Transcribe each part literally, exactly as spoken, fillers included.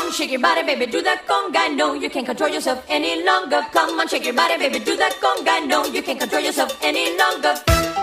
on, shake your body, baby, do that conga. No, you can't control yourself any longer. Come on, shake your body, baby, do that conga. No, you can't control yourself any longer.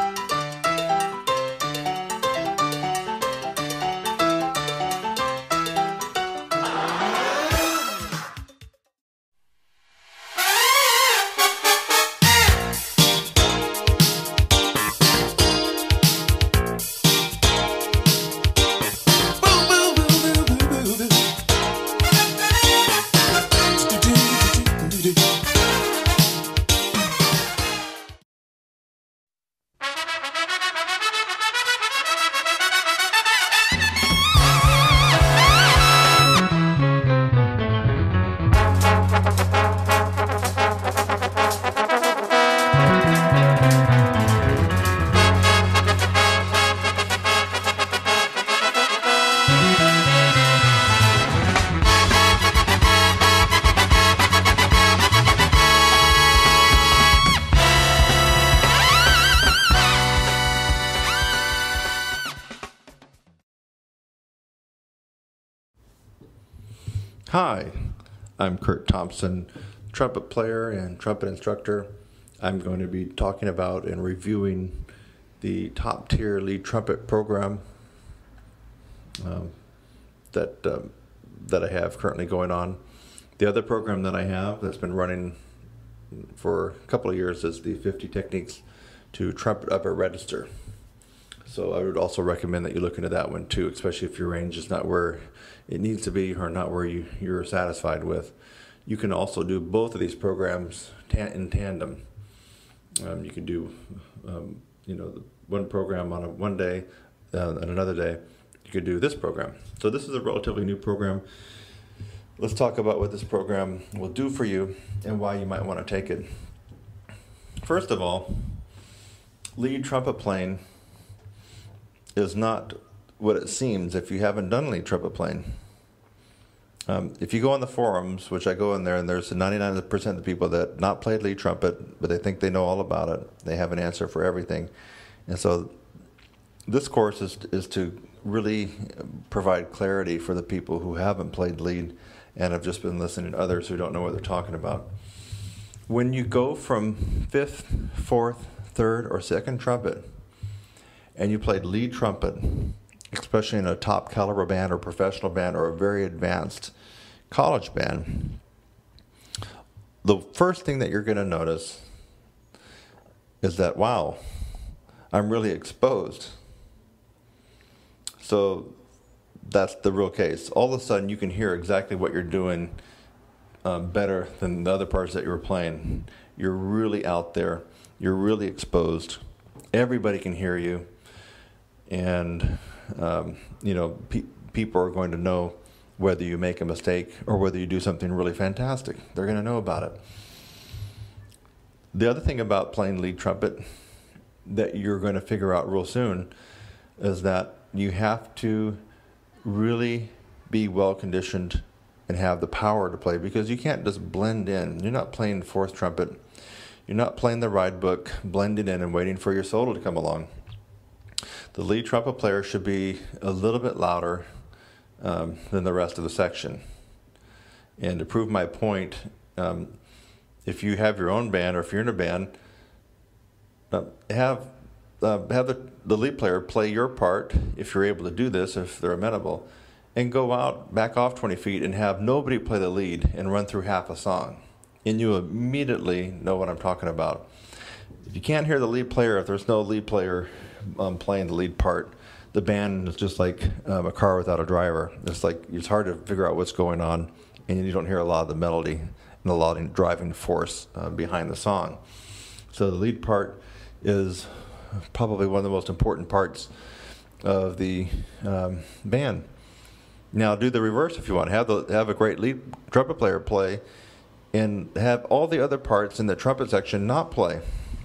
Hi, I'm Kurt Thompson, trumpet player and trumpet instructor. I'm going to be talking about and reviewing the top tier lead trumpet program um, that um, that I have currently going on. The other program that I have that's been running for a couple of years is the fifty Techniques to Trumpet Upper Register. So I would also recommend that you look into that one too, especially if your range is not where it needs to be or not where you, you're satisfied with. You can also do both of these programs ta- in tandem. Um, you can do, um, you know, one program on a one day, uh, and another day you could do this program. So this is a relatively new program. Let's talk about what this program will do for you and why you might want to take it. First of all, lead trumpet playing is not what it seems if you haven't done lead trumpet playing. Um, if you go on the forums, which I go in there, and there's ninety-nine percent of the people that not played lead trumpet, but they think they know all about it. They have an answer for everything. And so this course is is to really provide clarity for the people who haven't played lead and have just been listening to others who don't know what they're talking about. When you go from fifth, fourth, third, or second trumpet, and you played lead trumpet, especially in a top caliber band or professional band or a very advanced college band, the first thing that you're going to notice is that, wow, I'm really exposed. So that's the real case. All of a sudden you can hear exactly what you're doing um, better than the other parts that you were playing. You're really out there. You're really exposed. Everybody can hear you. And, um, you know, pe- people are going to know whether you make a mistake or whether you do something really fantastic. They're going to know about it. The other thing about playing lead trumpet that you're going to figure out real soon is that you have to really be well conditioned and have the power to play, because you can't just blend in. You're not playing fourth trumpet. You're not playing the ride book, blending in and waiting for your solo to come along. The lead trumpet player should be a little bit louder um, than the rest of the section. And to prove my point, um, if you have your own band or if you're in a band, uh, have uh, have the, the lead player play your part, if you're able to do this, if they're amenable, and go out, back off twenty feet, and have nobody play the lead and run through half a song. And you immediately know what I'm talking about. If you can't hear the lead player, if there's no lead player um, playing the lead part, the band is just like um, a car without a driver. It's like it's hard to figure out what's going on, and you don't hear a lot of the melody and a lot of driving force uh, behind the song. So the lead part is probably one of the most important parts of the um, band. Now do the reverse if you want. Have the have a great lead trumpet player play, and have all the other parts in the trumpet section not play.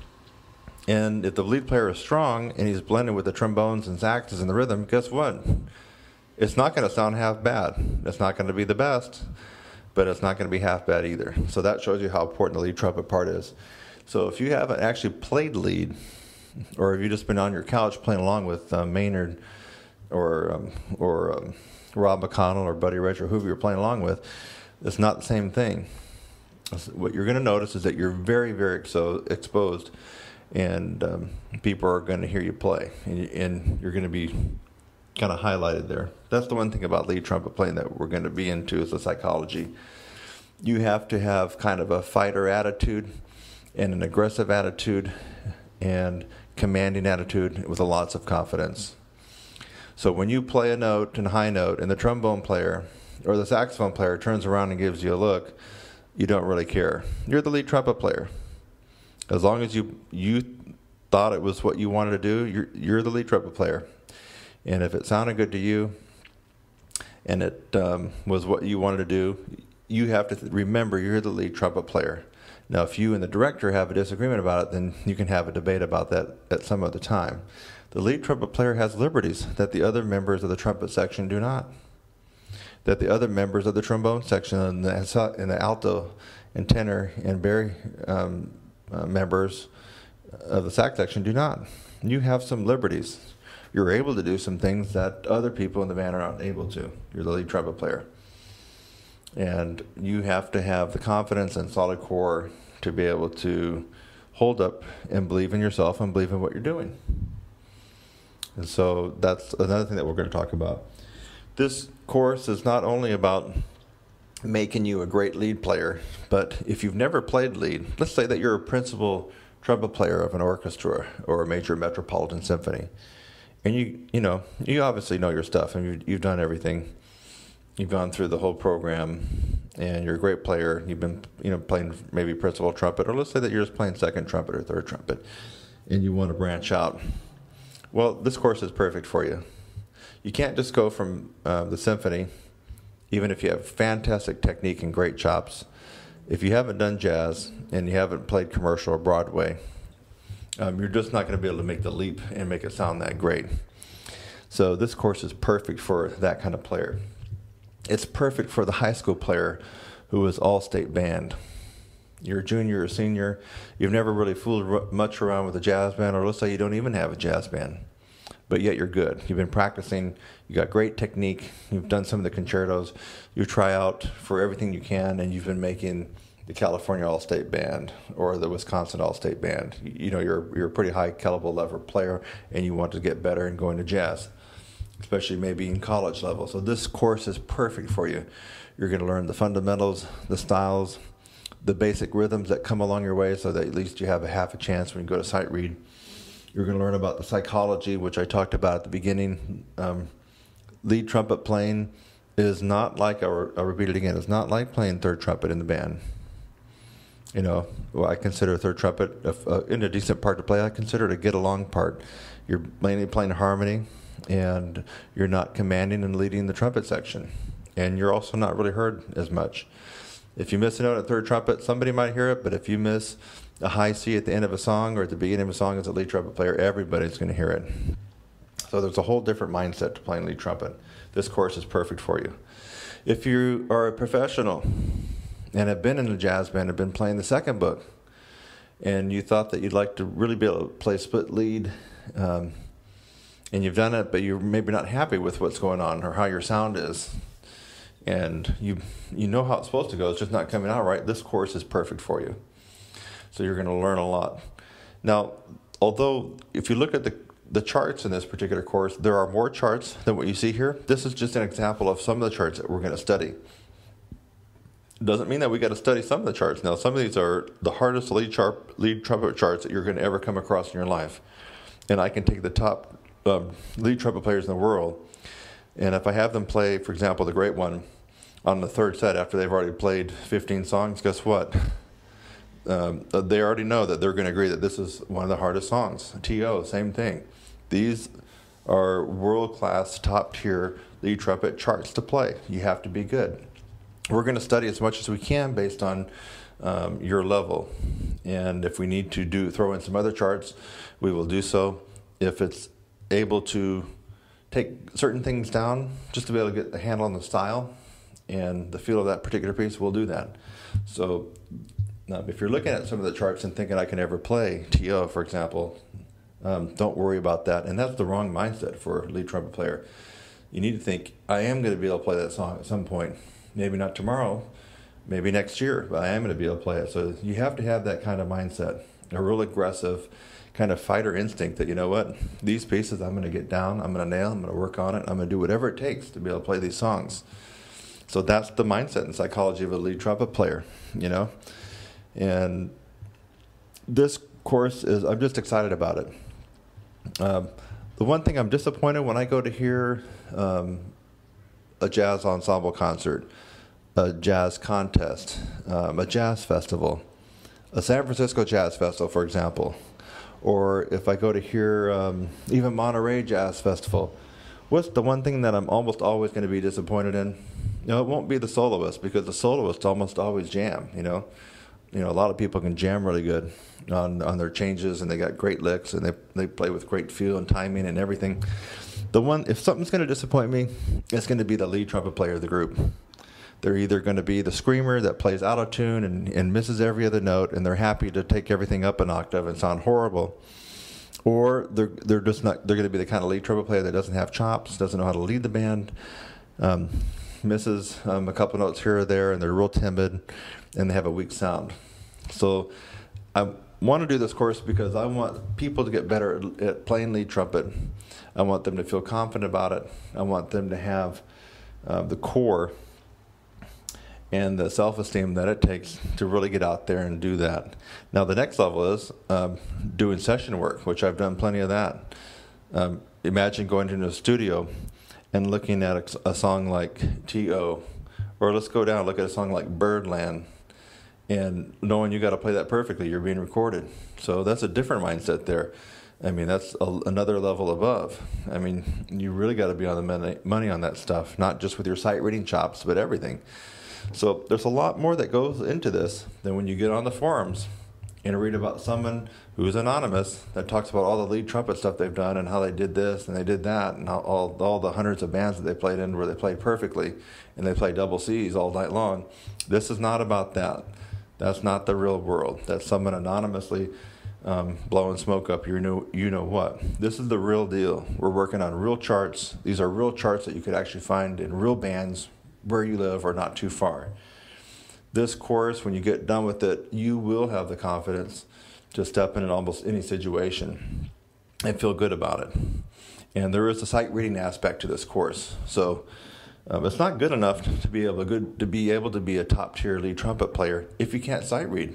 And if the lead player is strong and he's blended with the trombones and saxes and the rhythm, guess what? It's not going to sound half bad. It's not going to be the best, but it's not going to be half bad either. So that shows you how important the lead trumpet part is. So if you haven't actually played lead, or if you've just been on your couch playing along with uh, Maynard or um, or um, Rob McConnell or Buddy Rich or whoever you're playing along with, it's not the same thing. What you're going to notice is that you're very, very exo- exposed, and um, people are going to hear you play, and, you, and you're going to be kind of highlighted there. That's the one thing about lead trumpet playing that we're going to be into is the psychology. You have to have kind of a fighter attitude and an aggressive attitude and commanding attitude with a lots of confidence. So when you play a note and a high note and the trombone player or the saxophone player turns around and gives you a look, you don't really care. You're the lead trumpet player. As long as you you thought it was what you wanted to do, you're you're the lead trumpet player. And if it sounded good to you and it um, was what you wanted to do, you have to th- remember you're the lead trumpet player. Now, if you and the director have a disagreement about it, then you can have a debate about that at some other time. The lead trumpet player has liberties that the other members of the trumpet section do not. That the other members of the trombone section and the, and the alto and tenor and bari um, uh, members of the sax section do not. You have some liberties. You're able to do some things that other people in the band are not able to. You're the lead trumpet player. And you have to have the confidence and solid core to be able to hold up and believe in yourself and believe in what you're doing. And so that's another thing that we're going to talk about. This course is not only about making you a great lead player, but if you've never played lead, let's say that you're a principal trumpet player of an orchestra or a major metropolitan symphony. And you, you know, you obviously know your stuff, and you've, you've done everything. You've gone through the whole program, and you're a great player. You've been, you know, playing maybe principal trumpet, or let's say that you're just playing second trumpet or third trumpet, and you want to branch out. Well, this course is perfect for you. You can't just go from uh, the symphony, even if you have fantastic technique and great chops. If you haven't done jazz and you haven't played commercial or Broadway, Um, you're just not going to be able to make the leap and make it sound that great. So this course is perfect for that kind of player. It's perfect for the high school player who is all-state band. You're a junior or senior. You've never really fooled much around with a jazz band, or let's say you don't even have a jazz band, but yet you're good. You've been practicing. You got great technique. You've done some of the concertos. You try out for everything you can, and you've been making the California All-State Band or the Wisconsin All-State Band. You know, you're you're a pretty high caliber level player, and you want to get better and go into jazz, especially maybe in college level. So this course is perfect for you. You're going to learn the fundamentals, the styles, the basic rhythms that come along your way, so that at least you have a half a chance when you go to sight read. You're going to learn about the psychology, which I talked about at the beginning. Um, lead trumpet playing is not like, I'll, I'll repeat it again, it's not like playing third trumpet in the band. You know, well, I consider third trumpet if, uh, in a decent part to play. I consider it a get-along part. You're mainly playing harmony, and you're not commanding and leading the trumpet section. And you're also not really heard as much. If you miss a note at third trumpet, somebody might hear it, but if you miss a high C at the end of a song or at the beginning of a song as a lead trumpet player, everybody's going to hear it. So there's a whole different mindset to playing lead trumpet. This course is perfect for you. If you are a professional and have been in a jazz band, have been playing the second book, and you thought that you'd like to really be able to play split lead, um, and you've done it, but you're maybe not happy with what's going on or how your sound is, and you you know how it's supposed to go, it's just not coming out right, this course is perfect for you. So you're going to learn a lot. Now, although if you look at the the charts in this particular course, there are more charts than what you see here. This is just an example of some of the charts that we're going to study. Doesn't mean that we got to study some of the charts. Now, some of these are the hardest lead, chart, lead trumpet charts that you're going to ever come across in your life. And I can take the top um, lead trumpet players in the world, and if I have them play, for example, the great one on the third set after they've already played fifteen songs, guess what? Um, they already know that they're going to agree that this is one of the hardest songs. T O, same thing. These are world-class, top-tier lead trumpet charts to play. You have to be good. We're going to study as much as we can based on um, your level. And if we need to do throw in some other charts, we will do so. If it's able to take certain things down just to be able to get the handle on the style and the feel of that particular piece, we'll do that. So now, if you're looking at some of the charts and thinking I can never play T O, for example, Um, don't worry about that. And that's the wrong mindset for a lead trumpet player. You need to think, I am going to be able to play that song at some point. Maybe not tomorrow, maybe next year, but I am going to be able to play it. So you have to have that kind of mindset, a real aggressive kind of fighter instinct that, you know what, these pieces I'm going to get down, I'm going to nail, I'm going to work on it, I'm going to do whatever it takes to be able to play these songs. So that's the mindset and psychology of a lead trumpet player, you know. And this course is, I'm just excited about it. Um, the one thing I'm disappointed when I go to hear um, a jazz ensemble concert, a jazz contest, um, a jazz festival, a San Francisco Jazz Festival, for example, or if I go to hear um, even Monterey Jazz Festival, what's the one thing that I'm almost always going to be disappointed in? You know, it won't be the soloist, because the soloists almost always jam, you know. You know, a lot of people can jam really good on, on their changes, and they got great licks, and they they play with great feel and timing and everything. The one, if something's going to disappoint me, it's going to be the lead trumpet player of the group. They're either going to be the screamer that plays out of tune and, and misses every other note, and they're happy to take everything up an octave and sound horrible, or they're they're just not. They're going to be the kind of lead trumpet player that doesn't have chops, doesn't know how to lead the band, um, misses um, a couple notes here or there, and they're real timid, and they have a weak sound. So I want to do this course because I want people to get better at, at playing lead trumpet. I want them to feel confident about it. I want them to have uh, the core and the self-esteem that it takes to really get out there and do that. Now the next level is um, doing session work, which I've done plenty of that. Um, imagine going into a studio and looking at a, a song like T O, or let's go down and look at a song like Birdland, and knowing you got to play that perfectly, you're being recorded. So that's a different mindset there. I mean, that's a, another level above. I mean, you really got to be on the money, money on that stuff, not just with your sight reading chops, but everything. So there's a lot more that goes into this than when you get on the forums and read about someone who's anonymous that talks about all the lead trumpet stuff they've done and how they did this and they did that, and how all, all the hundreds of bands that they played in where they played perfectly and they play double C's all night long. This is not about that. That's not the real world. That's someone anonymously um, blowing smoke up your new, you know what. This is the real deal. We're working on real charts. These are real charts that you could actually find in real bands where you live or not too far. This course, when you get done with it, you will have the confidence to step in in almost any situation and feel good about it. And there is a sight reading aspect to this course. So um, it's not good enough to be able to, good, to be able to be a top tier lead trumpet player if you can't sight read.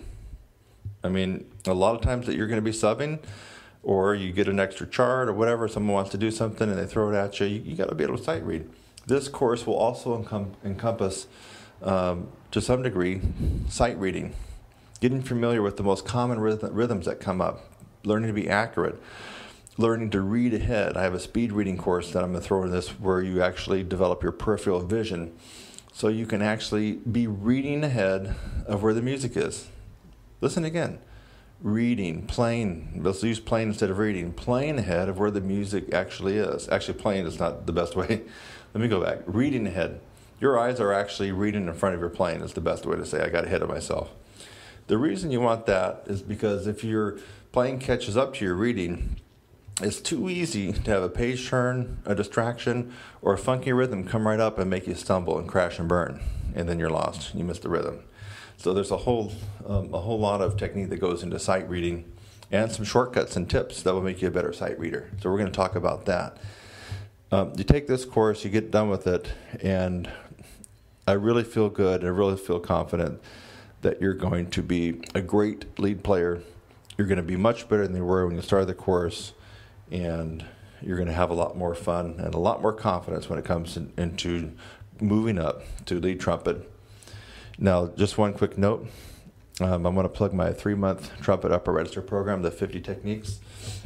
I mean, a lot of times that you're going to be subbing, or you get an extra chart or whatever, someone wants to do something and they throw it at you, you, you got to be able to sight read. This course will also encom- encompass, um, to some degree, sight reading, getting familiar with the most common rhythm- rhythms that come up, learning to be accurate, learning to read ahead. I have a speed reading course that I'm going to throw in this where you actually develop your peripheral vision so you can actually be reading ahead of where the music is. Listen again. Reading, playing, let's use playing instead of reading, playing ahead of where the music actually is. Actually, playing is not the best way. Let me go back. Reading ahead. Your eyes are actually reading in front of your playing is the best way to say I got ahead of myself. The reason you want that is because if your playing catches up to your reading, it's too easy to have a page turn, a distraction, or a funky rhythm come right up and make you stumble and crash and burn, and then you're lost. You miss the rhythm. So there's a whole um, a whole lot of technique that goes into sight reading, and some shortcuts and tips that will make you a better sight reader. So we're going to talk about that. Um, you take this course, you get done with it, and I really feel good. I really feel confident that you're going to be a great lead player. You're going to be much better than you were when you started the course, and you're going to have a lot more fun and a lot more confidence when it comes in, into moving up to lead trumpet. Now, just one quick note. Um, I'm going to plug my three-month trumpet upper register program, the fifty Techniques.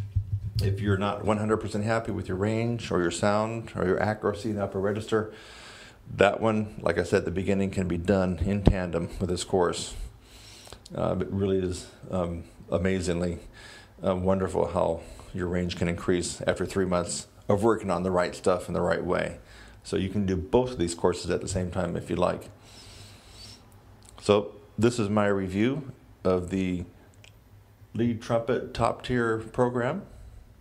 If you're not one hundred percent happy with your range or your sound or your accuracy in the upper register, that one, like I said at the beginning, can be done in tandem with this course. Uh, it really is um, amazingly uh, wonderful how your range can increase after three months of working on the right stuff in the right way. So you can do both of these courses at the same time if you like. So this is my review of the lead trumpet top tier program.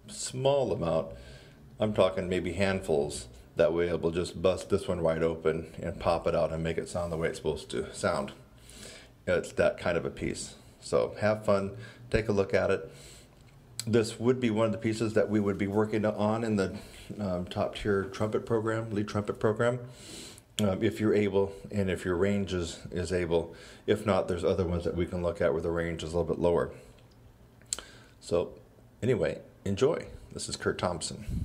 small amount. I'm talking maybe handfuls. That way it will just bust this one right open and pop it out and make it sound the way it's supposed to sound. It's that kind of a piece. So have fun, take a look at it. This would be one of the pieces that we would be working on in the um, top tier trumpet program, lead trumpet program, um, if you're able and if your range is, is able. If not, there's other ones that we can look at where the range is a little bit lower. So anyway, enjoy. This is Kurt Thompson.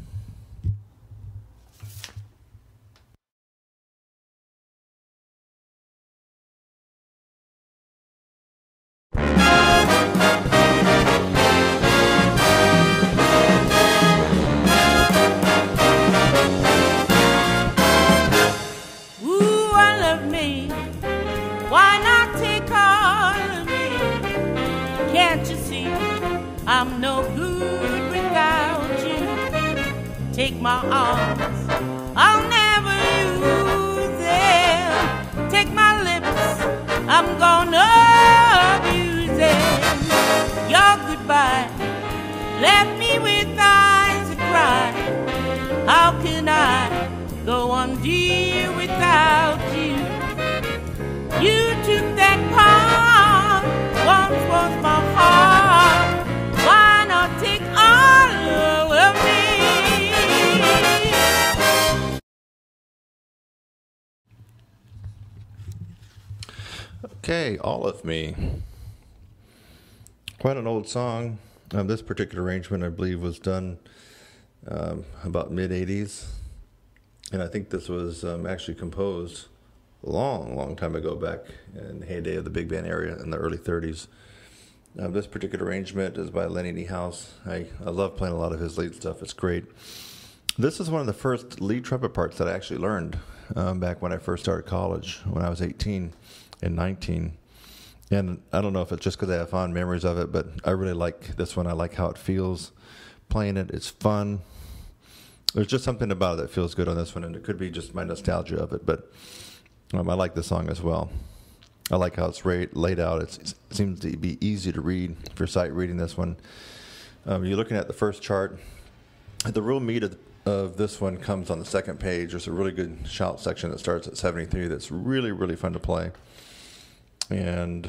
I'm no good without you. Take my arms, I'll never use them. Take my lips, I'm gonna abuse them. Your goodbye left me with eyes that cry. How can I go on, dear, without you? You took that part, once was my heart. Why not take all of me? Okay, All of Me. Quite an old song. Um, this particular arrangement, I believe, was done um, about mid eighties. And I think this was um, actually composed a long, long time ago, back in the heyday of the big band area in the early thirties. Uh, this particular arrangement is by Lenny Niehaus. I, I love playing a lot of his lead stuff. It's great. This is one of the first lead trumpet parts that I actually learned um, back when I first started college, when I was eighteen and nineteen. And I don't know if it's just because I have fond memories of it, but I really like this one. I like how it feels playing it. It's fun. There's just something about it that feels good on this one, and it could be just my nostalgia of it, but um, I like the song as well. I like how it's ra- laid out. It's, it seems to be easy to read if you're sight reading this one. Um, you're looking at the first chart. The real meat of, of this one comes on the second page. There's a really good shout section that starts at seventy-three that's really, really fun to play. And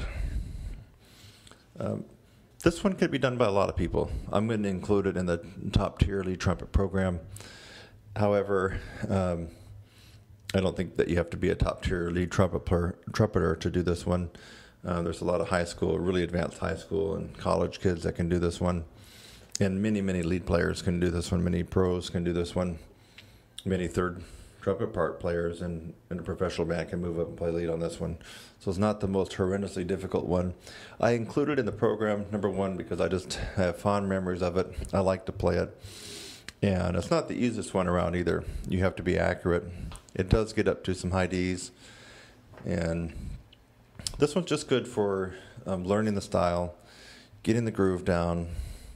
um, this one could be done by a lot of people. I'm going to include it in the top tier lead trumpet program. However, um, I don't think that you have to be a top-tier lead trumpet player, trumpeter to do this one. Uh, there's a lot of high school, really advanced high school and college kids that can do this one. And many, many lead players can do this one. Many pros can do this one. Many third trumpet part players and, and a professional band can move up and play lead on this one. So it's not the most horrendously difficult one. I included it in the program, number one, because I just have fond memories of it. I like to play it. And it's not the easiest one around either. You have to be accurate. It does get up to some high D's, and this one's just good for um, learning the style, getting the groove down,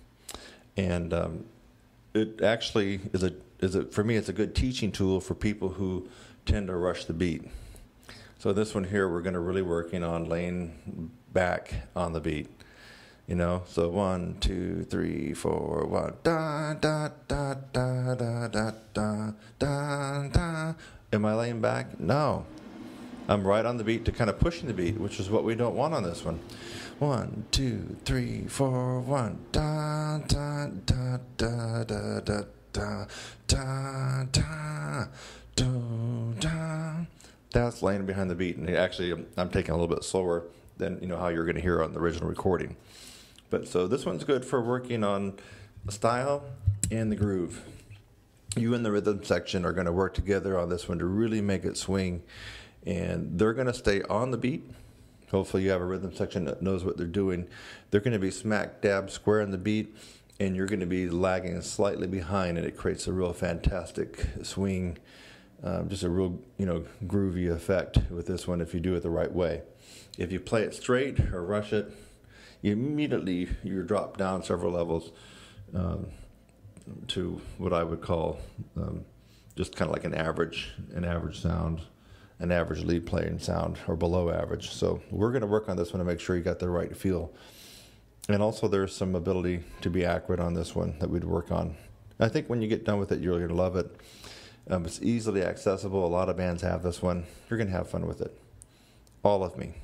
and um, it actually is a is a for me it's a good teaching tool for people who tend to rush the beat. So this one here, we're going to really working on laying back on the beat, you know. So one, two, three, four, one, da da da da da da da da da. Am I laying back? No. I'm right on the beat to kind of pushing the beat, which is what we don't want on this one. One, two, three, four, one. Da, da, da, da, da, da, da, da, da, do, da. That's laying behind the beat. And actually, I'm, I'm taking a little bit slower than, you know, how you're going to hear on the original recording. But so this one's good for working on the style and the groove. You and the rhythm section are going to work together on this one to really make it swing, and they're going to stay on the beat. Hopefully you have a rhythm section that knows what they're doing. They're going to be smack dab square in the beat, and you're going to be lagging slightly behind, and it creates a real fantastic swing, um, just a real, you know, groovy effect with this one if you do it the right way. If you play it straight or rush it, you immediately you drop down several levels. Um, to what I would call um, just kind of like an average, an average sound, an average lead playing sound, or below average. So we're going to work on this one to make sure you got the right feel. And also there's some ability to be accurate on this one that we'd work on. I think when you get done with it, you're going to love it. Um, it's easily accessible. A lot of bands have this one. You're going to have fun with it. All of me.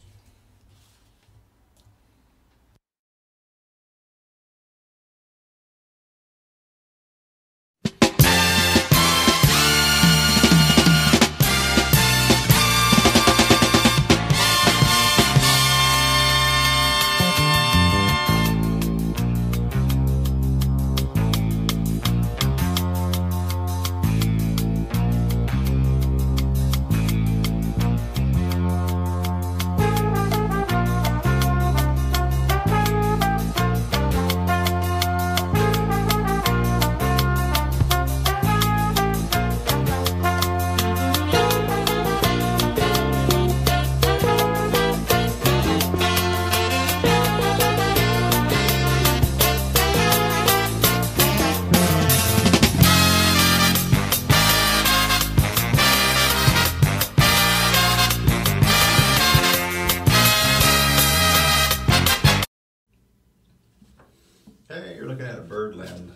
Hey, you're looking at a Birdland.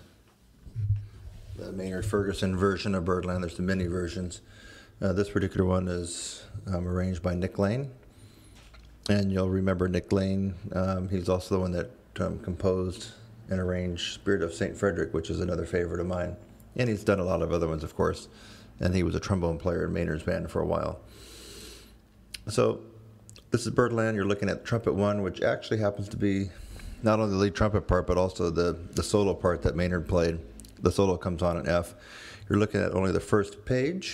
The Maynard Ferguson version of Birdland. There's the mini versions. Uh, this particular one is um, arranged by Nick Lane. And you'll remember Nick Lane. Um, he's also the one that um, composed and arranged Spirit of Saint Frederick, which is another favorite of mine. And he's done a lot of other ones, of course. And he was a trombone player in Maynard's band for a while. So this is Birdland. You're looking at the trumpet one, which actually happens to be not only the lead trumpet part, but also the, the solo part that Maynard played. The solo comes on in F. You're looking at only the first page.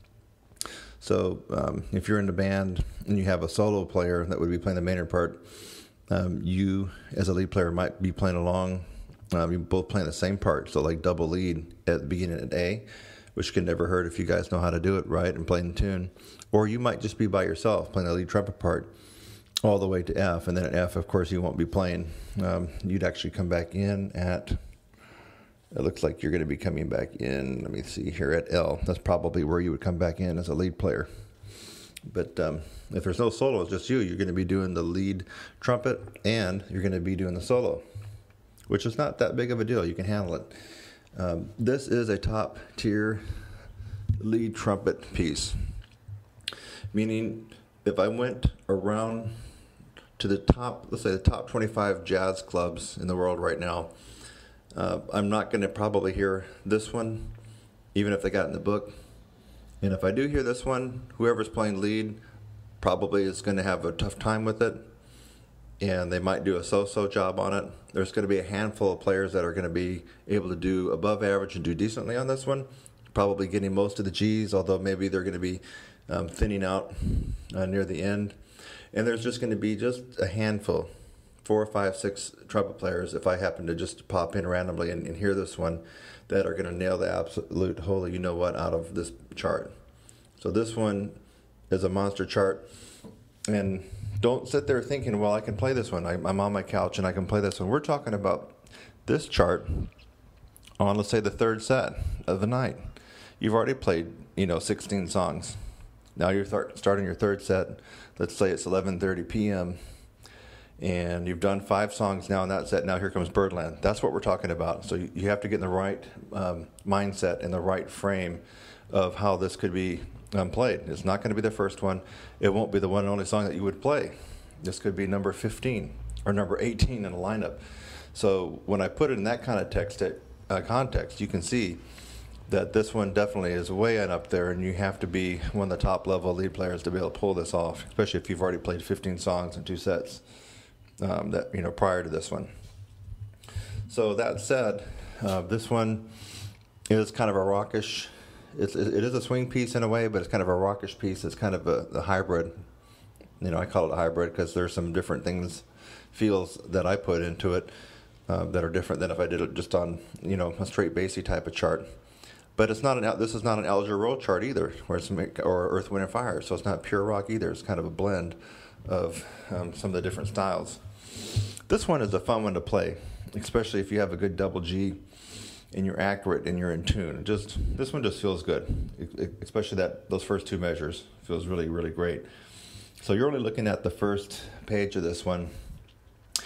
So um, if you're in the band and you have a solo player that would be playing the Maynard part, um, you as a lead player might be playing along. Um, you're both playing the same part, so like double lead at the beginning at A, which can never hurt if you guys know how to do it right and play in tune. Or you might just be by yourself playing the lead trumpet part all the way to F, and then at F, of course, you won't be playing. Um, you'd actually come back in at, it looks like you're going to be coming back in, let me see here, at L. That's probably where you would come back in as a lead player. But um, if there's no solo, it's just you, you're going to be doing the lead trumpet, and you're going to be doing the solo, which is not that big of a deal. You can handle it. Um, this is a top-tier lead trumpet piece, meaning if I went around to the top, let's say the top twenty-five jazz clubs in the world right now, uh, I'm not going to probably hear this one, even if they got it in the book. And if I do hear this one, whoever's playing lead probably is going to have a tough time with it, and they might do a so-so job on it. There's going to be a handful of players that are going to be able to do above average and do decently on this one, probably getting most of the G's, although maybe they're going to be um, thinning out uh, near the end. And there's just going to be just a handful, four or five, six trumpet players, if I happen to just pop in randomly and, and hear this one, that are going to nail the absolute holy you-know-what out of this chart. So this one is a monster chart. And don't sit there thinking, well, I can play this one. I, I'm on my couch and I can play this one. We're talking about this chart on, let's say, the third set of the night. You've already played, you know, sixteen songs. Now you're th- starting your third set. Let's say it's eleven thirty p.m. and you've done five songs now in that set. Now here comes Birdland. That's what we're talking about. So you, you have to get in the right um, mindset and the right frame of how this could be um, played. It's not going to be the first one. It won't be the one and only song that you would play. This could be number fifteen or number eighteen in a lineup. So when I put it in that kind of text uh, context, you can see that this one definitely is way up there, and you have to be one of the top level lead players to be able to pull this off, especially if you've already played fifteen songs in two sets um, that you know prior to this one. So that said, uh, this one is kind of a rockish. It's, it is a swing piece in a way, but it's kind of a rockish piece. It's kind of a, a hybrid. You know, I call it a hybrid because there's some different things, feels that I put into it uh, that are different than if I did it just on you know a straight bassy type of chart. But it's not an. This is not an Al Jarreau chart either, where it's or Earth, Wind and Fire. So it's not pure rock either. It's kind of a blend of um, some of the different styles. This one is a fun one to play, especially if you have a good double G and you're accurate and you're in tune. Just this one just feels good, especially that those first two measures feels really really great. So you're only looking at the first page of this one.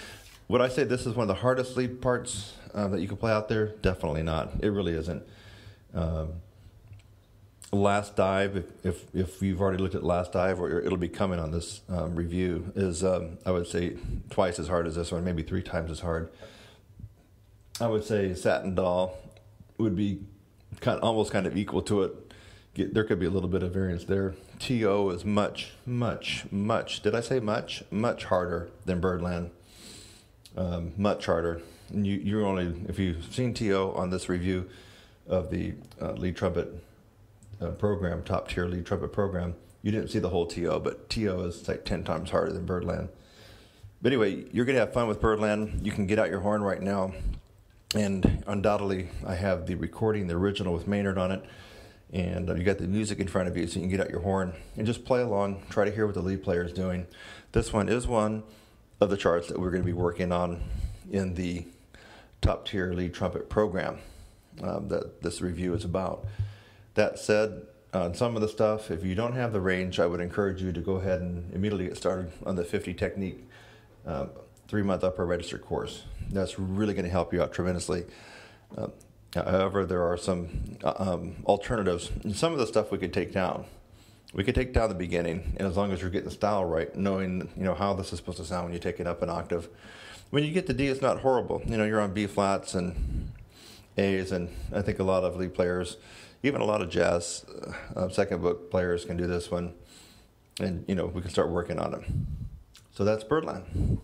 would I say this is one of the hardest lead parts uh, that you can play out there? Definitely not. It really isn't. Um, Last Dive, if, if if you've already looked at Last Dive, or it'll be coming on this um, review, is um, I would say twice as hard as this one, maybe three times as hard. I would say Satin Doll would be kind of, almost kind of equal to it. Get, there could be a little bit of variance there. T O is much, much, much, did I say much? Much harder than Birdland. Um, much harder. And you, you're only, if you've seen T O on this review of the uh, lead trumpet uh, program, top tier lead trumpet program, you didn't see the whole T O, but T O is like ten times harder than Birdland. But anyway, you're going to have fun with Birdland. You can get out your horn right now. And undoubtedly, I have the recording, the original with Maynard on it. And uh, you got the music in front of you, so you can get out your horn and just play along. Try to hear what the lead player is doing. This one is one of the charts that we're going to be working on in the top tier lead trumpet program um, that this review is about. That said, on some of the stuff, if you don't have the range, I would encourage you to go ahead and immediately get started on the fifty technique uh, three-month upper register course. That's really going to help you out tremendously. Uh, however, there are some uh, um, alternatives. Some of the stuff we could take down. We could take down the beginning, and as long as you're getting the style right, knowing you know how this is supposed to sound when you take it up an octave. When you get to D, it's not horrible. You know, you're on B flats and A's, and I think a lot of lead players, even a lot of jazz uh, second book players, can do this one, and you know we can start working on it. So that's Birdland.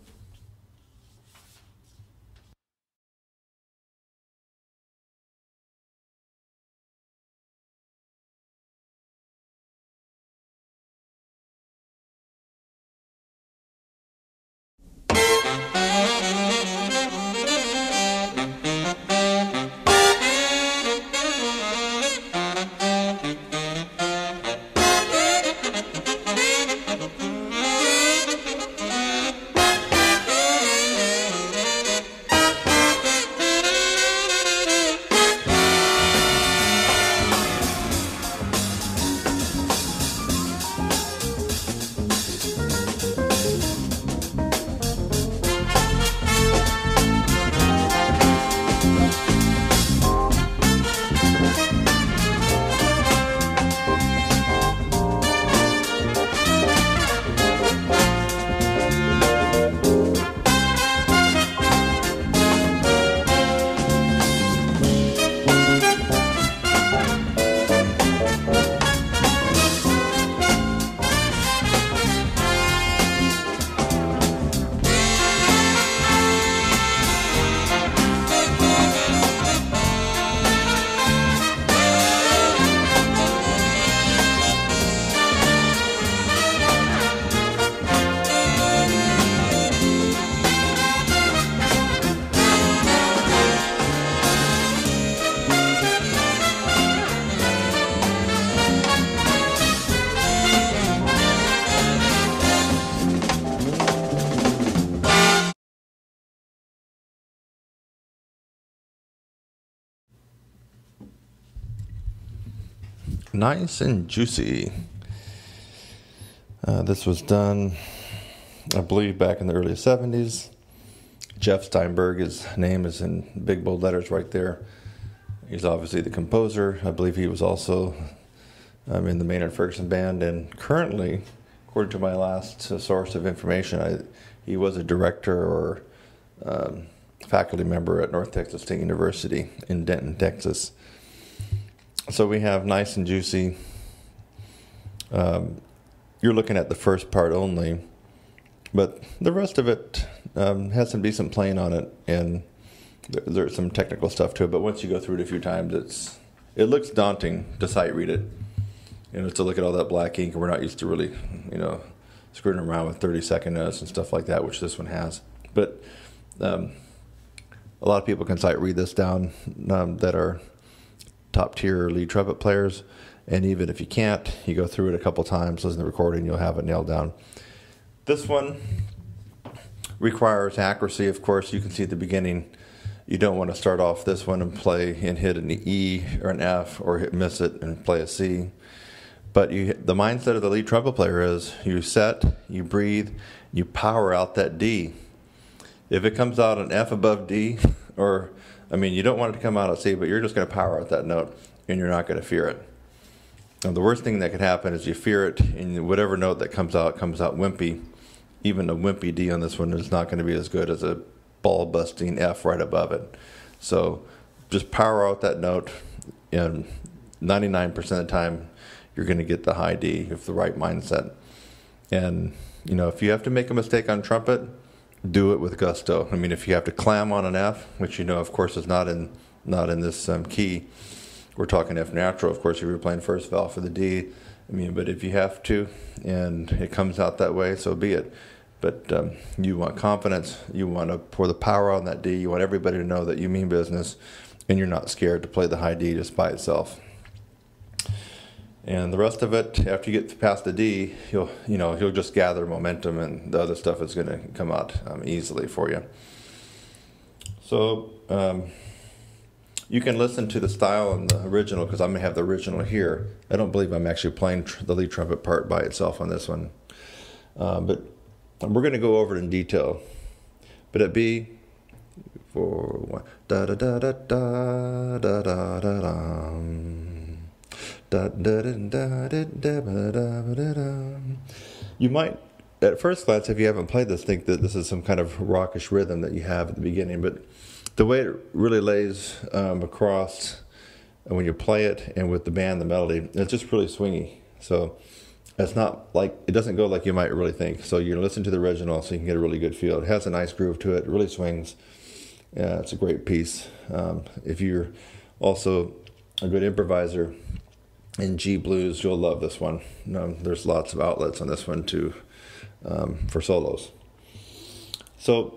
Nice and juicy. Uh, this was done, I believe, back in the early seventies. Jeff Steinberg, his name is in big bold letters right there. He's obviously the composer. I believe he was also um, in the Maynard Ferguson band, and currently, according to my last uh, source of information, I, he was a director or um, faculty member at North Texas State University in Denton, Texas. So we have Nice and Juicy. Um, you're looking at the first part only, but the rest of it um, has some decent playing on it, and there, there's some technical stuff to it. But once you go through it a few times, it's it looks daunting to sight read it. You know, to look at all that black ink, and we're not used to really, you know, screwing around with thirty second notes and stuff like that, which this one has. But um, a lot of people can sight read this down um, that are top tier lead trumpet players, and even if you can't, you go through it a couple times, listen to the recording, you'll have it nailed down. This one requires accuracy. Of course, you can see at the beginning, you don't want to start off this one and play and hit an E or an F, or hit miss it and play a C. But you, the mindset of the lead trumpet player is you set, you breathe, you power out that D. If it comes out an F above D, or, I mean, you don't want it to come out at C, but you're just going to power out that note, and you're not going to fear it. And the worst thing that could happen is you fear it, and whatever note that comes out comes out wimpy. Even a wimpy D on this one is not going to be as good as a ball-busting F right above it. So just power out that note, and ninety-nine percent of the time, you're going to get the high D with the right mindset. And, you know, if you have to make a mistake on trumpet, do it with gusto. I mean, if you have to clam on an F, which you know, of course, is not in not in this um, key, we're talking F natural, of course, if you're playing first valve for the D. I mean, but if you have to, and it comes out that way, so be it. But um, you want confidence. You want to pour the power on that D. You want everybody to know that you mean business, and you're not scared to play the high D just by itself. And the rest of it, after you get past the D, you'll you know you'll just gather momentum, and the other stuff is going to come out um, easily for you. So um, you can listen to the style in the original, because I'm going to have the original here. I don't believe I'm actually playing tr- the lead trumpet part by itself on this one, uh, but we're going to go over it in detail. But at B, four, one, da da da da da da da da da. Da, da, da, da, da, da, da, da, da. You might, at first glance, if you haven't played this, think that this is some kind of rockish rhythm that you have at the beginning, but the way it really lays um, across when you play it and with the band, the melody, it's just really swingy. So it's not like, it doesn't go like you might really think. So you listen to the original so you can get a really good feel. It has a nice groove to it. It really swings. Yeah, it's a great piece. Um, if you're also a good improviser in G blues, you'll love this one. Um, there's lots of outlets on this one too, um, for solos. So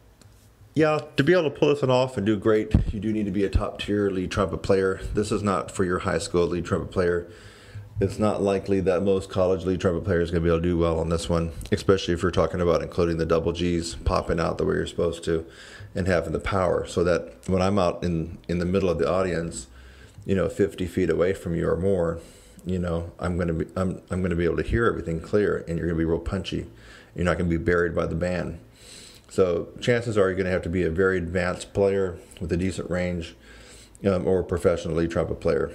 yeah, to be able to pull this one off and do great, you do need to be a top tier lead trumpet player. This is not for your high school lead trumpet player. It's not likely that most college lead trumpet players are going to be able to do well on this one, especially if you're talking about including the double G's popping out the way you're supposed to and having the power, so that when I'm out in, in the middle of the audience, you know, fifty feet away from you or more, you know, I'm going to be I'm I'm going to be able to hear everything clear, and you're going to be real punchy. You're not going to be buried by the band. So chances are you're going to have to be a very advanced player with a decent range, um, or a professional lead trumpet player.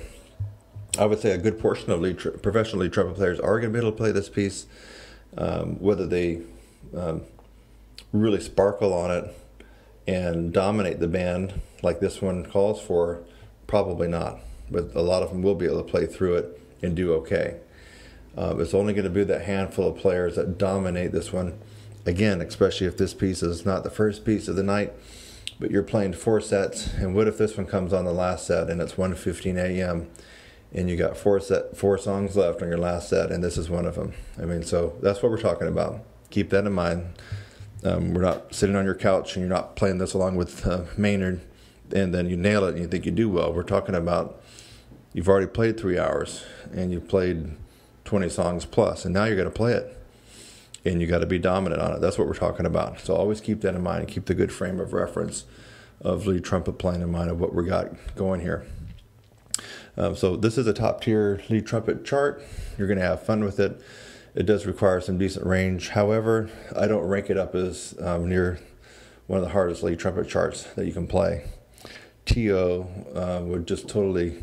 I would say a good portion of lead tr- professional lead trumpet players are going to be able to play this piece, um, whether they um, really sparkle on it and dominate the band like this one calls for. Probably not, but a lot of them will be able to play through it and do okay. Uh, it's only going to be that handful of players that dominate this one. Again, especially if this piece is not the first piece of the night, but you're playing four sets, and what if this one comes on the last set and it's one fifteen a.m. and you got four set four songs left on your last set, and this is one of them. I mean, so that's what we're talking about. Keep that in mind. Um, we're not sitting on your couch and you're not playing this along with uh, Maynard, and then you nail it and you think you do well. We're talking about you've already played three hours and you've played twenty songs plus, and now you're going to play it, and you got to be dominant on it. That's what we're talking about. So always keep that in mind, and keep the good frame of reference of lead trumpet playing in mind of what we got going here. Um, so this is a top tier lead trumpet chart. You're going to have fun with it. It does require some decent range. However, I don't rank it up as um, near one of the hardest lead trumpet charts that you can play. T O uh, would just totally,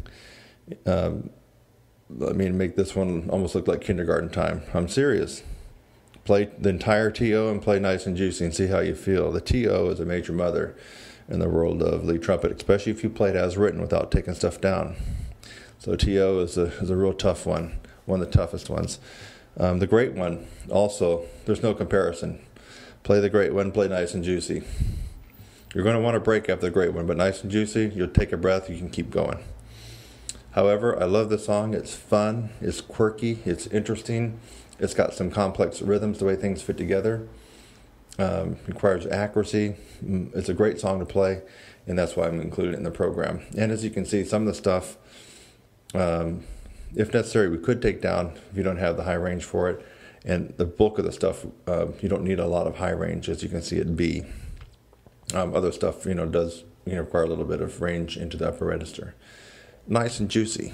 um, I mean, make this one almost look like kindergarten time. I'm serious. Play the entire T O and play nice and juicy and see how you feel. The T O is a major mother in the world of lead trumpet, especially if you play it as written without taking stuff down. So T O is a, is a real tough one, one of the toughest ones. Um, the great one, also, there's no comparison. Play the great one, play nice and juicy. You're going to want to break after the great one, but nice and juicy, you'll take a breath, you can keep going. However, I love the song. It's fun, it's quirky, it's interesting. It's got some complex rhythms, the way things fit together. Um, requires accuracy. It's a great song to play, and that's why I'm including it in the program. And as you can see, some of the stuff, um, if necessary, we could take down if you don't have the high range for it. And the bulk of the stuff, uh, you don't need a lot of high range, as you can see at B. Um, other stuff, you know, does you know, require a little bit of range into the upper register. Nice and juicy.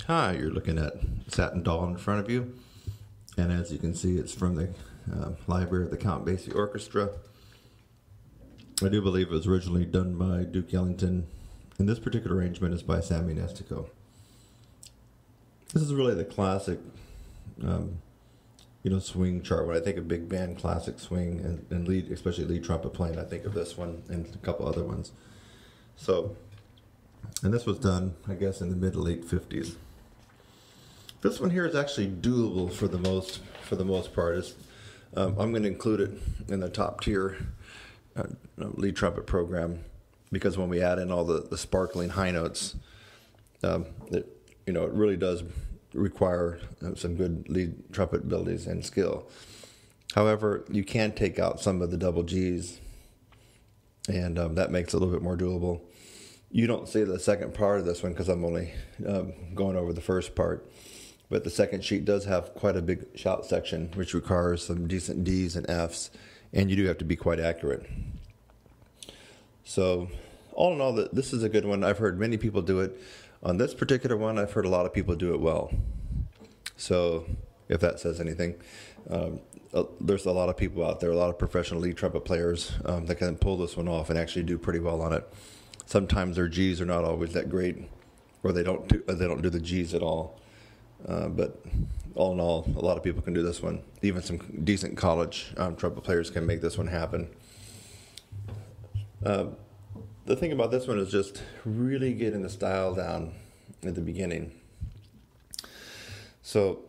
Hi, you're looking at Satin Doll in front of you, and as you can see, it's from the uh, library of the Count Basie Orchestra. I do believe it was originally done by Duke Ellington, and this particular arrangement is by Sammy Nestico. This is really the classic, um, you know, swing chart. When I think of big band classic swing and, and lead, especially lead trumpet playing, I think of this one and a couple other ones. So, and this was done, I guess, in the mid to late fifties. This one here is actually doable for the most for the most part. It's, um, I'm going to include it in the top tier uh, lead trumpet program because when we add in all the, the sparkling high notes, um, it you know it really does require uh, some good lead trumpet abilities and skill. However, you can take out some of the double G's, and um, that makes it a little bit more doable. You don't see the second part of this one because I'm only um, going over the first part. But the second sheet does have quite a big shout section, which requires some decent D's and F's, and you do have to be quite accurate. So, all in all, this is a good one. I've heard many people do it. On this particular one, I've heard a lot of people do it well. So, if that says anything, um, uh, there's a lot of people out there, a lot of professional lead trumpet players um, that can pull this one off and actually do pretty well on it. Sometimes their G's are not always that great, or they don't do, they don't do the G's at all. Uh, but all in all, a lot of people can do this one. Even some decent college um, trumpet players can make this one happen. Uh, the thing about this one is just really getting the style down at the beginning. So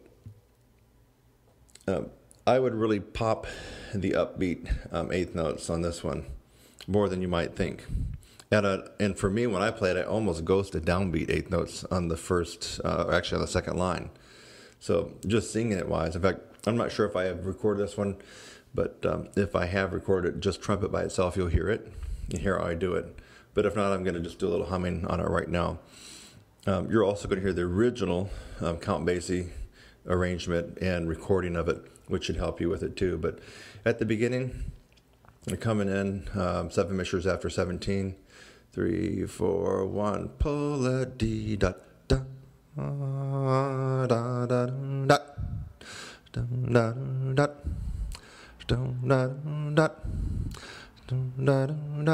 uh, I would really pop the upbeat um, eighth notes on this one more than you might think. And, uh, and for me, when I played, I almost ghosted downbeat eighth notes on the first, uh, actually on the second line. So just singing it wise, in fact, I'm not sure if I have recorded this one, but um, if I have recorded just trumpet by itself, you'll hear it. You hear how I do it. But if not, I'm going to just do a little humming on it right now. Um, you're also going to hear the original um, Count Basie arrangement and recording of it, which should help you with it too. But at the beginning, you're coming in um, seven measures after seventeen. Three, four, one, pull a D, da, da, da, da, da, da, da, da, da, da, da, da,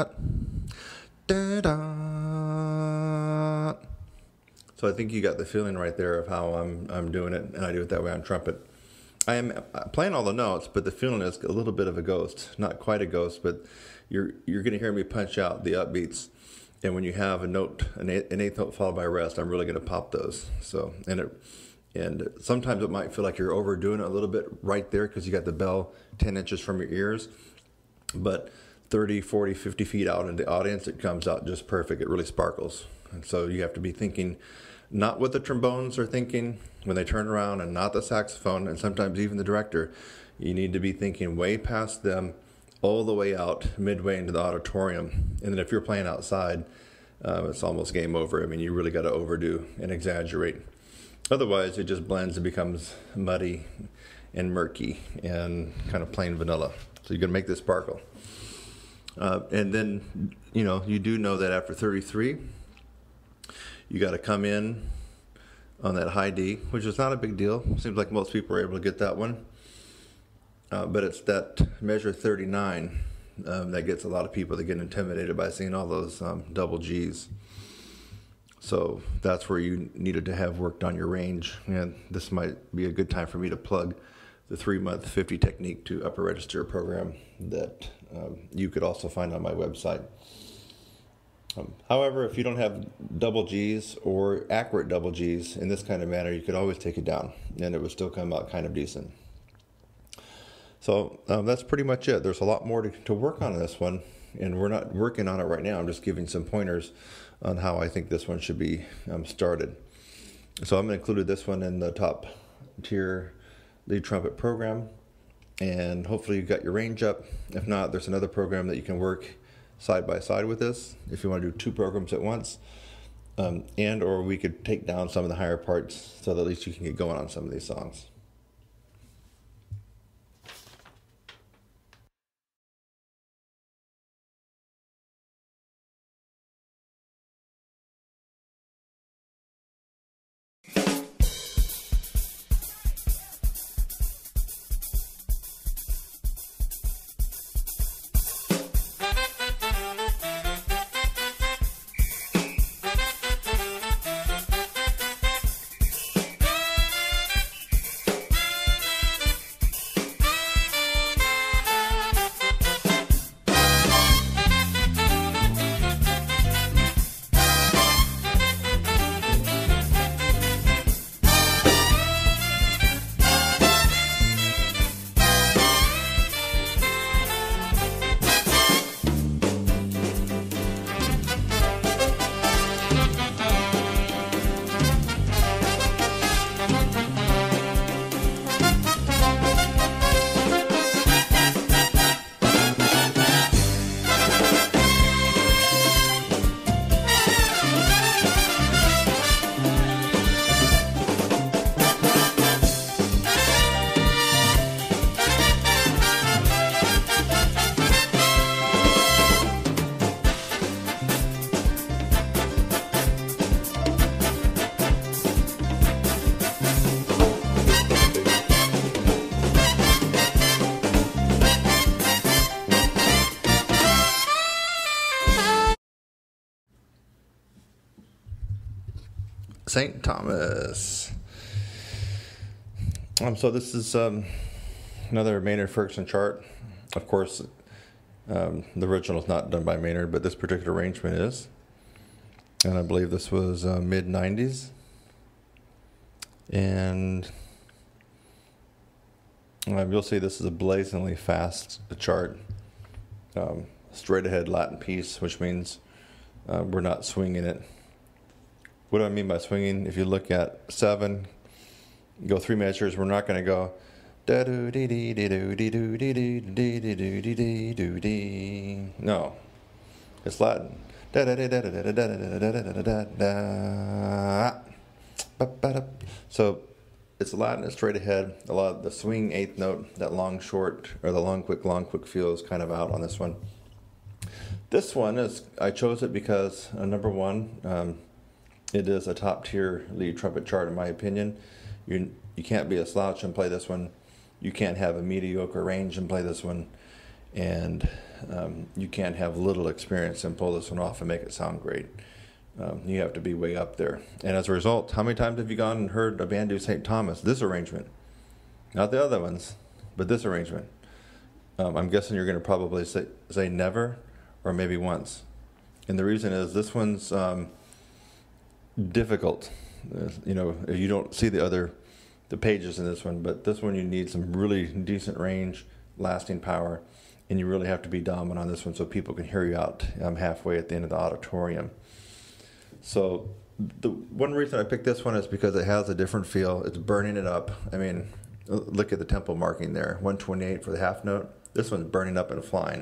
da, da. So I think you got the feeling right there of how I'm I'm doing it, and I do it that way on trumpet. I am playing all the notes, but the feeling is a little bit of a ghost. Not quite a ghost, but you're you're going to hear me punch out the upbeats. And when you have a note, an eighth, an eighth note followed by a rest, I'm really going to pop those. So, and it, and sometimes it might feel like you're overdoing it a little bit right there because you got the bell ten inches from your ears. But thirty, forty, fifty feet out in the audience, it comes out just perfect. It really sparkles. And so you have to be thinking not what the trombones are thinking when they turn around, and not the saxophone, and sometimes even the director. You need to be thinking way past them, all the way out midway into the auditorium. And then if you're playing outside, uh, it's almost game over. I mean, you really got to overdo and exaggerate. Otherwise, it just blends and becomes muddy and murky and kind of plain vanilla. So you're going to make this sparkle. Uh, and then, you know, you do know that after thirty-three, you got to come in on that high D, which is not a big deal. Seems like most people are able to get that one. Uh, but it's that measure thirty-nine um, that gets a lot of people that get intimidated by seeing all those um, double G's. So that's where you needed to have worked on your range. And this might be a good time for me to plug the three-month fifty technique to upper register program that um, you could also find on my website. Um, however, if you don't have double G's or accurate double G's in this kind of manner, you could always take it down, and it would still come out kind of decent. So um, that's pretty much it. There's a lot more to, to work on in this one, and we're not working on it right now. I'm just giving some pointers on how I think this one should be um, started. So I'm included this one in the top tier lead trumpet program, and hopefully you've got your range up. If not, there's another program that you can work side by side with this if you want to do two programs at once, um, and or we could take down some of the higher parts so that at least you can get going on some of these songs. Saint Thomas. Um, so this is um, another Maynard Ferguson chart. Of course, um, the original is not done by Maynard, but this particular arrangement is. And I believe this was uh, mid nineties. And um, you'll see this is a blazingly fast chart. Um, straight ahead Latin piece, which means uh, we're not swinging it. What do I mean by swinging? If you look at seven, go three measures, we're not going to go da do dee dee dee do dee do dee dee dee dee dee dee dee do dee. No, it's Latin. Da da da da da da da da da da da da. So it's Latin. It's straight ahead. A lot of the swing eighth note, that long short or the long quick long quick feel is kind of out on this one. This one is I chose it because uh, number one. Um, It is a top-tier lead trumpet chart, in my opinion. You you can't be a slouch and play this one. You can't have a mediocre range and play this one. And um, you can't have little experience and pull this one off and make it sound great. Um, you have to be way up there. And as a result, how many times have you gone and heard a band do Saint Thomas? This arrangement. Not the other ones, but this arrangement. Um, I'm guessing you're going to probably say, say never or maybe once. And the reason is this one's... Um, difficult. Uh, you know, if you don't see the other the pages in this one, but this one you need some really decent range, lasting power, and you really have to be dominant on this one so people can hear you out um, halfway at the end of the auditorium. So the one reason I picked this one is because it has a different feel. It's burning it up. I mean, look at the tempo marking there, one twenty-eight for the half note. This one's burning up and flying.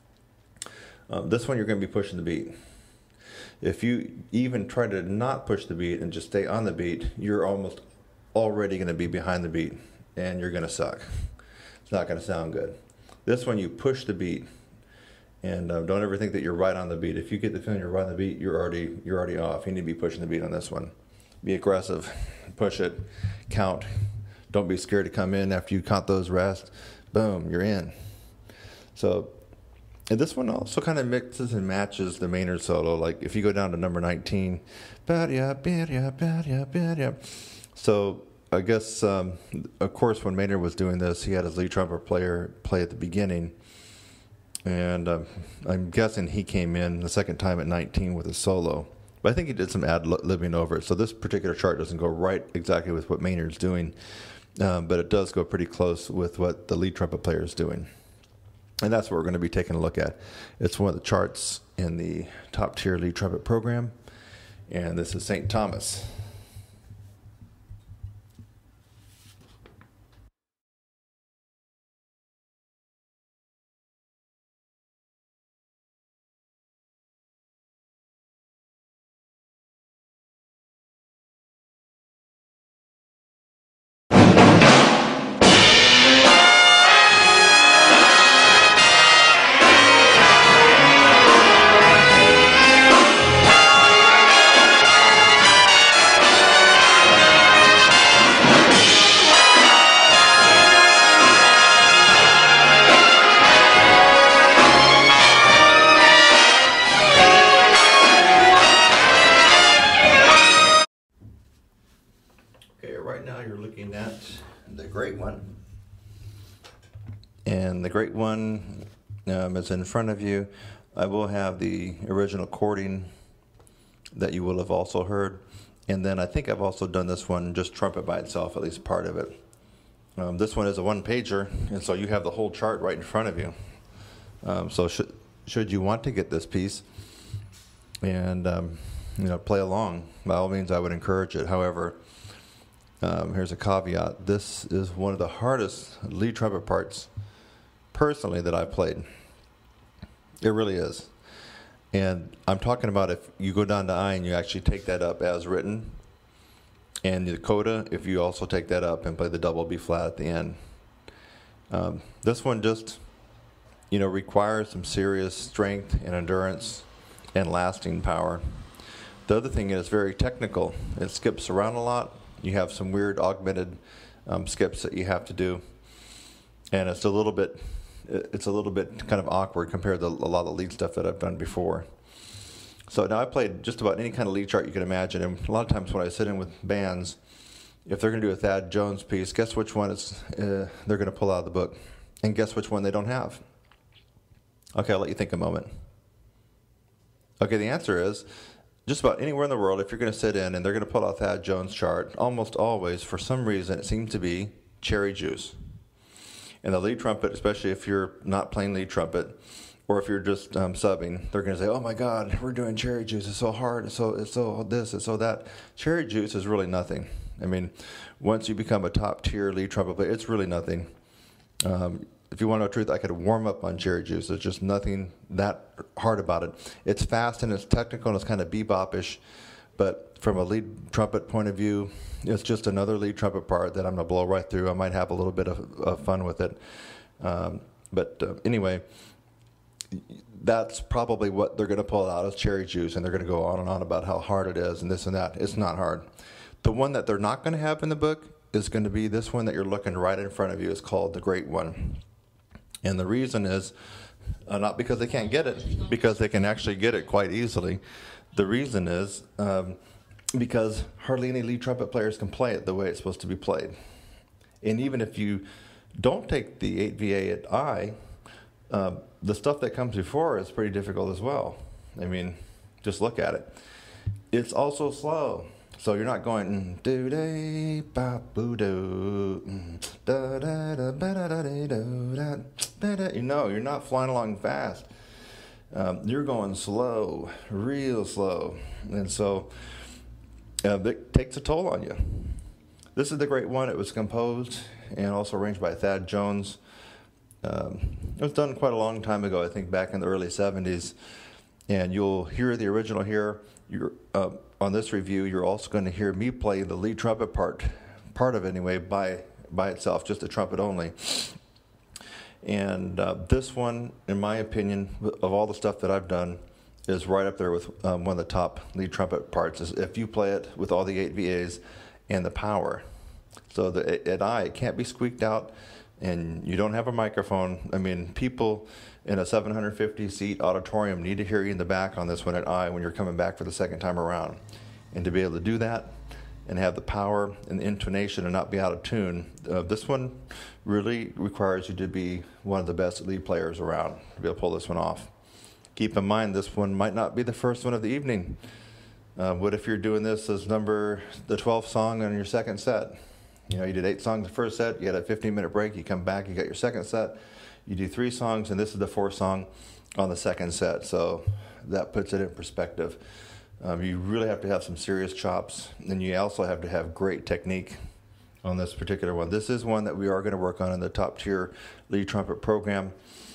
Um, this one you're going to be pushing the beat. If you even try to not push the beat and just stay on the beat, you're almost already going to be behind the beat, and you're going to suck. It's not going to sound good. This one, you push the beat, and uh, don't ever think that you're right on the beat. If you get the feeling you're right on the beat, you're already you're already off. You need to be pushing the beat on this one. Be aggressive. Push it. Count. Don't be scared to come in after you count those rests. Boom, you're in. So... And this one also kind of mixes and matches the Maynard solo. Like if you go down to number nineteen, so I guess, um, of course, when Maynard was doing this, he had his lead trumpet player play at the beginning. And um, I'm guessing he came in the second time at nineteen with a solo. But I think he did some ad-libbing over it. So this particular chart doesn't go right exactly with what Maynard's doing. Um, but it does go pretty close with what the lead trumpet player is doing. And that's what we're going to be taking a look at. It's one of the charts in the top-tier lead trumpet program. And this is Saint Thomas. The great one. And the great one um, is in front of you. I will have the original chording that you will have also heard. And then I think I've also done this one just trumpet by itself, at least part of it. Um, this one is a one-pager, and so you have the whole chart right in front of you. Um, so should, should you want to get this piece and um, you know, play along, by all means I would encourage it. However, Um, here's a caveat. This is one of the hardest lead trumpet parts, personally, that I've played. It really is. And I'm talking about if you go down to I and you actually take that up as written, and the coda, if you also take that up and play the double B flat at the end. Um, this one just, you know, requires some serious strength and endurance and lasting power. The other thing is very technical. It skips around a lot. You have some weird augmented um, skips that you have to do, and it's a little bit, it's a little bit kind of awkward compared to a lot of the lead stuff that I've done before. So now I played just about any kind of lead chart you can imagine, and a lot of times when I sit in with bands, if they're going to do a Thad Jones piece, guess which one is, uh, they're going to pull out of the book, and guess which one they don't have. Okay, I'll let you think a moment. Okay, the answer is, just about anywhere in the world, if you're going to sit in and they're going to pull out Thad Jones chart, almost always, for some reason, it seems to be Cherry Juice. And the lead trumpet, especially if you're not playing lead trumpet, or if you're just um, subbing, they're going to say, "Oh my God, we're doing Cherry Juice. It's so hard. It's so it's so this. It's so that." Cherry Juice is really nothing. I mean, once you become a top tier lead trumpet player, it's really nothing. Um, if you want to know the truth, I could warm up on Cherry Juice. There's just nothing that hard about it. It's fast and it's technical and it's kind of bebop-ish, but from a lead trumpet point of view, it's just another lead trumpet part that I'm going to blow right through. I might have a little bit of, of fun with it. Um, but uh, anyway, that's probably what they're going to pull out as Cherry Juice, and they're going to go on and on about how hard it is and this and that. It's not hard. The one that they're not going to have in the book is going to be this one that you're looking right in front of you. It's called The Great One. And the reason is uh, not because they can't get it, because they can actually get it quite easily. The reason is um, because hardly any lead trumpet players can play it the way it's supposed to be played. And even if you don't take the eight V A at I, uh, the stuff that comes before is pretty difficult as well. I mean, just look at it. It's also slow. So you're not going do day ba boo do da da da ba da da da da da. You know, you're not flying along fast. Um, you're going slow, real slow, and so uh, it takes a toll on you. This is The Great One. It was composed and also arranged by Thad Jones. Um, it was done quite a long time ago, I think back in the early seventies. And you'll hear the original here. You're, uh, on this review, you're also going to hear me play the lead trumpet part, part of it anyway, by by itself, just the trumpet only. And uh, this one, in my opinion, of all the stuff that I've done, is right up there with um, one of the top lead trumpet parts. Is if you play it with all the eight V As and the power. So the, at I, it can't be squeaked out, and you don't have a microphone. I mean, people in a seven hundred fifty seat auditorium need to hear you in the back on this one at I when you're coming back for the second time around. And to be able to do that and have the power and the intonation and not be out of tune, uh, this one really requires you to be one of the best lead players around to be able to pull this one off. Keep in mind, this one might not be the first one of the evening. Uh, what if you're doing this as number the twelfth song on your second set? You know, you did eight songs the first set, you had a fifteen minute break, you come back, you got your second set, you do three songs, and this is the fourth song on the second set. So that puts it in perspective. Um, you really have to have some serious chops, and you also have to have great technique on this particular one. This is one that we are going to work on in the top tier lead trumpet program.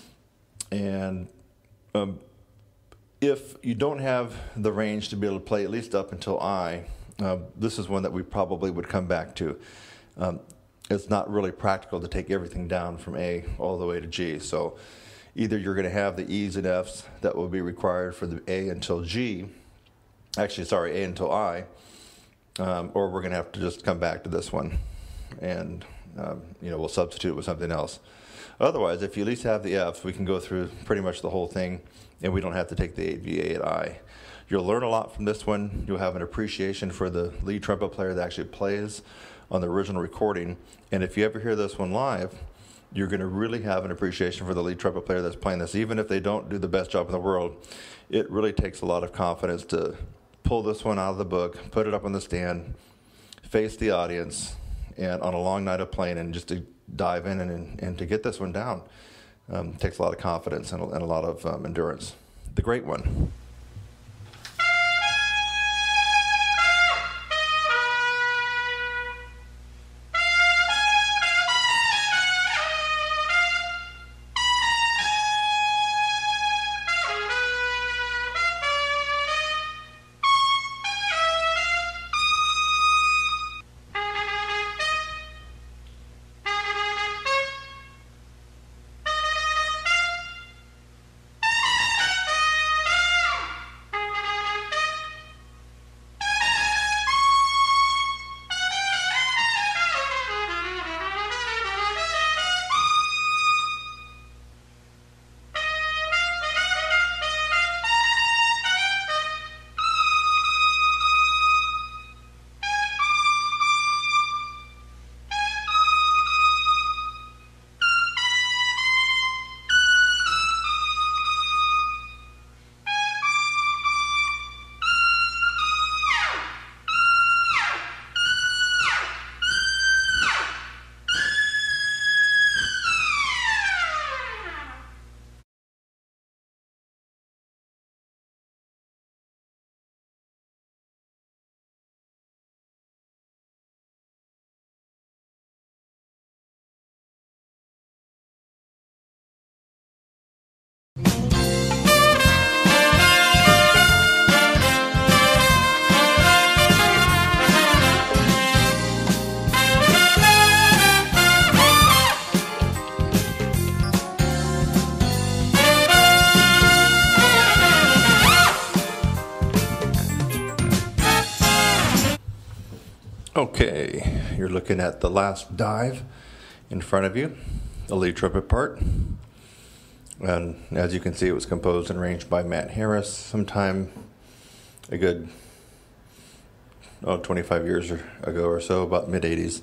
And um, if you don't have the range to be able to play at least up until I, uh, this is one that we probably would come back to. Um, it's not really practical to take everything down from A all the way to G. So either you're going to have the E's and F's that will be required for the A until G, actually, sorry, A until I, um, or we're going to have to just come back to this one, and um, you know, we'll substitute with something else. Otherwise, if you at least have the F's, we can go through pretty much the whole thing, and we don't have to take the eight V A at I. You'll learn a lot from this one. You'll have an appreciation for the lead trumpet player that actually plays on the original recording. And if you ever hear this one live, you're going to really have an appreciation for the lead trumpet player that's playing this. Even if they don't do the best job in the world, it really takes a lot of confidence to pull this one out of the book, put it up on the stand, face the audience, and on a long night of playing, and just to dive in and, and to get this one down. Um, takes a lot of confidence and a, and a lot of um, endurance. The Great One. Okay, you're looking at the last dive in front of you, the lead trumpet part. And as you can see, it was composed and arranged by Matt Harris sometime a good oh, twenty-five years ago or so, about mid eighties.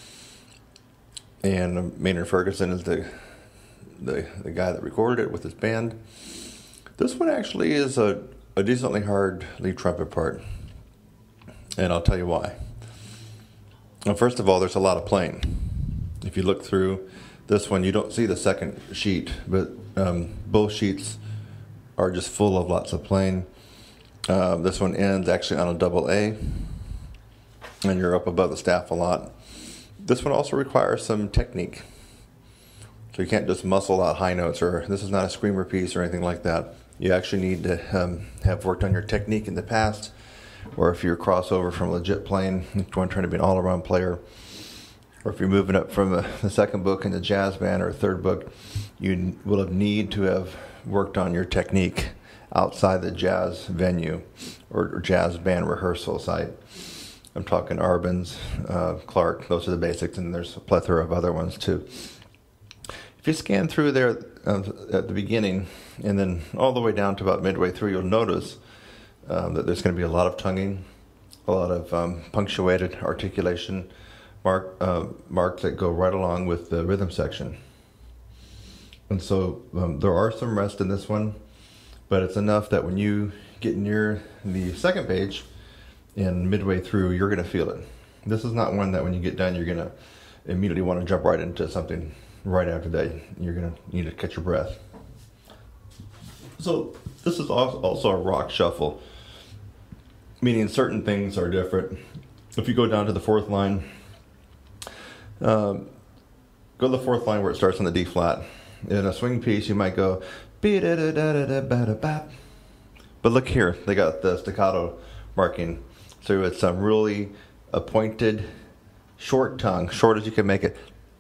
And Maynard Ferguson is the, the the guy that recorded it with his band. This one actually is a, a decently hard lead trumpet part, and I'll tell you why. Well, first of all, there's a lot of playing. If you look through this one, you don't see the second sheet, but um, both sheets are just full of lots of playing. Uh, this one ends actually on a double A, and you're up above the staff a lot. This one also requires some technique. So you can't just muscle out high notes, or this is not a screamer piece or anything like that. You actually need to um, have worked on your technique in the past, or if you're crossover from legit playing, if you're trying to be an all-around player, or if you're moving up from the, the second book in the jazz band or third book, you will have need to have worked on your technique outside the jazz venue or, or jazz band rehearsal site. I'm talking Arbans, uh, Clark, those are the basics, and there's a plethora of other ones too. If you scan through there uh, at the beginning and then all the way down to about midway through, you'll notice um, that there's going to be a lot of tonguing, a lot of um, punctuated articulation, mark, uh, marks that go right along with the rhythm section. And so um, there are some rest in this one, but it's enough that when you get near the second page and midway through, you're going to feel it. This is not one that when you get done, you're going to immediately want to jump right into something right after that. You're going to need to catch your breath. So this is also a rock shuffle, meaning certain things are different. If you go down to the fourth line, um, go to the fourth line where it starts on the D flat. In a swing piece, you might go, but look here, they got the staccato marking. So it's a really a pointed, short tongue, short as you can make it.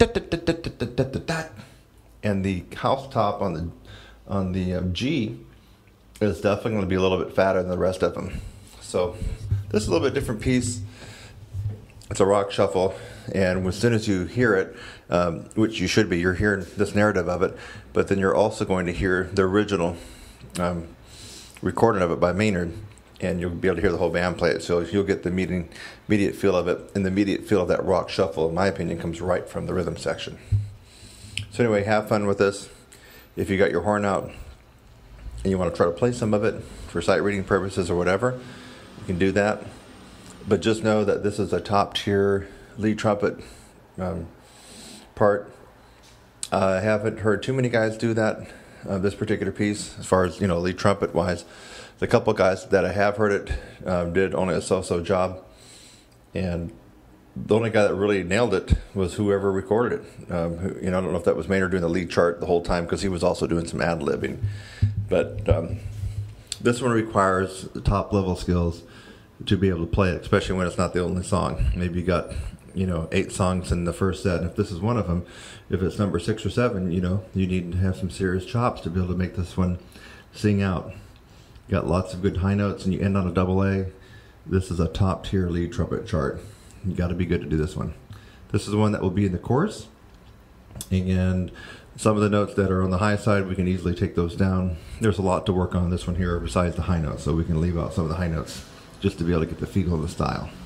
And the house top on the on the um, G is definitely going to be a little bit fatter than the rest of them. So this is a little bit different piece. It's a rock shuffle, and as soon as you hear it, um, which you should be, you're hearing this narrative of it, but then you're also going to hear the original um, recording of it by Maynard, and you'll be able to hear the whole band play it. So you'll get the immediate, immediate feel of it, and the immediate feel of that rock shuffle, in my opinion, comes right from the rhythm section. So anyway, have fun with this. If you got your horn out and you want to try to play some of it for sight reading purposes or whatever, you can do that. But just know that this is a top tier lead trumpet um, part. Uh, I haven't heard too many guys do that, uh, this particular piece, as far as, you know, lead trumpet wise. The couple guys that I have heard it um, did only a so-so job. And the only guy that really nailed it was whoever recorded it. Um, who, you know, I don't know if that was Maynard doing the lead chart the whole time, because he was also doing some ad-libbing. But um, this one requires the top level skills to be able to play it, especially when it's not the only song. Maybe you got, you know, eight songs in the first set, and if this is one of them, if it's number six or seven, you know, you need to have some serious chops to be able to make this one sing out. You got lots of good high notes, and you end on a double A. This is a top tier lead trumpet chart. You got to be good to do this one. This is the one that will be in the chorus, and some of the notes that are on the high side, we can easily take those down. There's a lot to work on this one here besides the high notes, so we can leave out some of the high notes just to be able to get the feel of the style.